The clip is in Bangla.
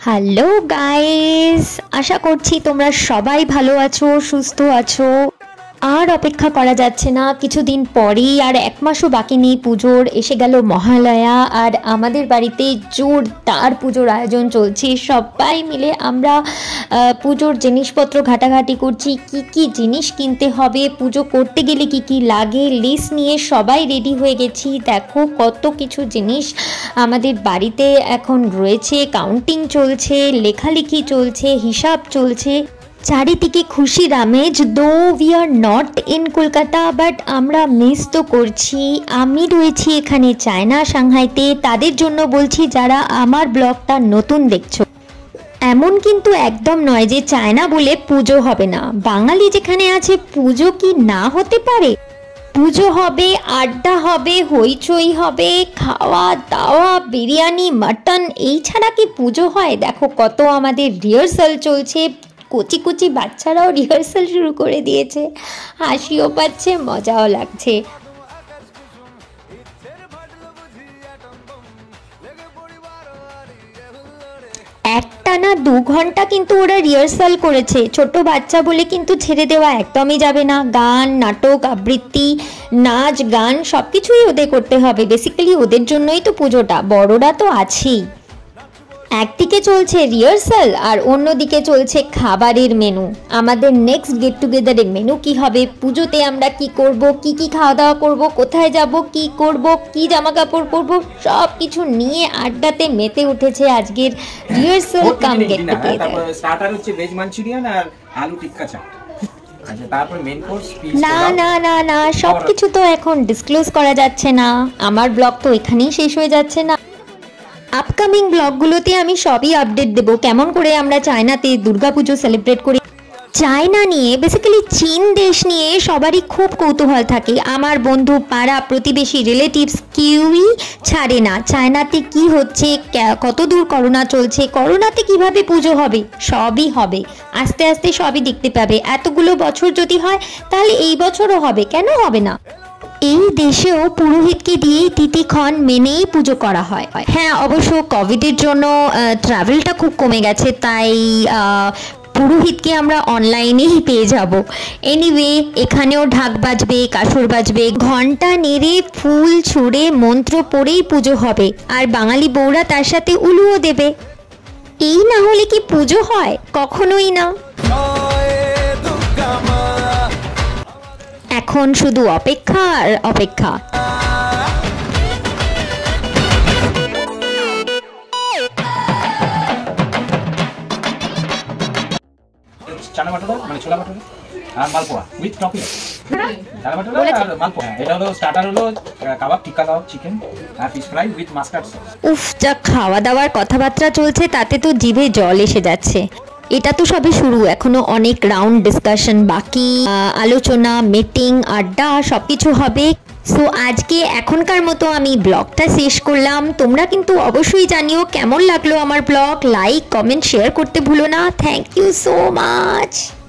হ্যালো গাইস, আশা করছি তোমরা সবাই ভালো আছো, সুস্থ আছো। আর অপেক্ষা করা যাচ্ছে না, কিছুদিন পরেই আর এক মাসও বাকি নেই পুজোর। এসে গেল মহালয়া আর আমাদের বাড়িতে জোরদার পুজোর আয়োজন চলছে। সবাই মিলে আমরা পুজোর জিনিসপত্র ঘাটাঘাটি করছি, কি কি জিনিস কিনতে হবে, পুজো করতে গেলে কি কি লাগে, লিস্ট নিয়ে সবাই রেডি হয়ে গেছি। দেখো কত কিছু জিনিস আমাদের বাড়িতে এখন রয়েছে, কাউন্টিং চলছে, লেখালেখি চলছে, হিসাব চলছে, চারিদিকে খুশির আমেজ। Though we are not in Kolkata, but আমরা মিস তো করছি। আমি রয়েছি এখানে চায়না সাংহাইতে, তাদের জন্য বলছি যারা আমার ব্লগটা নতুন দেখছো। এমন কিন্তু একদম নয় যে চায়না বলে পুজো হবে না। বাঙালি যেখানে আছে পুজো কি না হতে পারে? পুজো হবে, আড্ডা হবে, হইচই হবে, খাওয়া দাওয়া, বিরিয়ানি, মাটন, এই ছাড়া কি পুজো হয়? দেখো কত আমাদের রিহার্সাল চলছে, কচি কচি বাচ্চারাও রিহার্সাল শুরু করে দিয়েছে, হাসিও পাচ্ছে, মজাও লাগছে। একটানা 2 ঘন্টা কিন্তু ওরা রিহার্সাল করেছে। ছোট বাচ্চা বলে কিন্তু ছেড়ে দেওয়া একদমই যাবে না। গান, নাটক, আবৃত্তি, নাচ, গান সব কিছুই ওদের করতে হবে। বেসিক্যালি ওদের জন্যই তো পুজোটা, বড়রা তো আছেই। একদিকে চলছে রিহার্সাল আর অন্যদিকে চলছে খাবারের মেনু। আমাদের নেক্সট গেট টুগেদারের মেনু কি হবে, পুজোতে আমরা কি করব, কি কি খাওয়া দাওয়া করব, কোথায় যাব, কি করব, কি জামা কাপড় পরব, সব কিছু নিয়ে আড্ডাতে মেতে উঠেছে আজকের রিহার্সাল কাম গেট টুগেদার। তারপর স্টার্টার হচ্ছে ভেজ মাঞ্চুরিয়ান আর আলু টিক্কা চাট। আচ্ছা, তারপর মেইন কোর্স পিস। না না না না, সব কিছু তো এখন ডিসক্লোজ করা যাচ্ছে না। আমার ব্লগ তো এখানেই শেষ হয়ে যাচ্ছে না। আপকামিং ব্লগগুলোতে আমি সবই আপডেট দেবো, কেমন করে আমরা চায়নাতে দুর্গাপুজো সেলিব্রেট করি। চায়না নিয়ে, বেসিক্যালি চীন দেশ নিয়ে সবারই খুব কৌতূহল থাকে। আমার বন্ধু, পাড়া প্রতিবেশী, রিলেটিভস কেউই ছাড়ে না চায়নাতে কি হচ্ছে, কতদূর করোনা চলছে, করোনাতে কিভাবে পুজো হবে, সবই হবে। আস্তে আস্তে সবই দেখতে পাবে। এতগুলো বছর যদি হয় তাহলে এই বছরও হবে, কেন হবে না? এই দেশেও পুরোহিতকে দিয়েই তিথিক্ষণ মেনেই পুজো করা হয়। হ্যাঁ, অবশ্য কোভিডের জন্য ট্রাভেলটা খুব কমে গেছে, তাই পুরোহিতকে আমরা অনলাইনেই পেয়ে যাব। এনিওয়ে, এখানেও ঢাক বাজবে, কাসর বাজবে, ঘন্টা নেড়ে, ফুল ছুঁড়ে, মন্ত্র পড়েই পুজো হবে। আর বাঙালি বউরা তার সাথে উলুও দেবে। এই না হলে কি পুজো হয়? কখনোই না। এখন শুধু অপেক্ষা আর অপেক্ষা। চানা বাটার মানে ছোলা বাটার আর malpua with topping. Chana butter আর মালপোয়া। এটা হলো স্টার্টার, হলো কাবাব, টিক্কা কাবাব, চিকেন আর fish fry with mustard sauce. উফ, যা খাওয়া দাওয়ার কথাবার্তা চলছে তাতে তো জিভে জল এসে যাচ্ছে। এটা তো সবে শুরু, এখনো অনেক রাউন্ড ডিসকাশন বাকি, আলোচনা, মিটিং, আড্ডা সবকিছু হবে। সো আজকে এখনকার মতো আমি ব্লগটা শেষ করলাম। তোমরা কিন্তু অবশ্যই জানিও কেমন লাগলো আমার ব্লগ। লাইক, কমেন্ট, শেয়ার করতে ভুলো না। Thank you so much.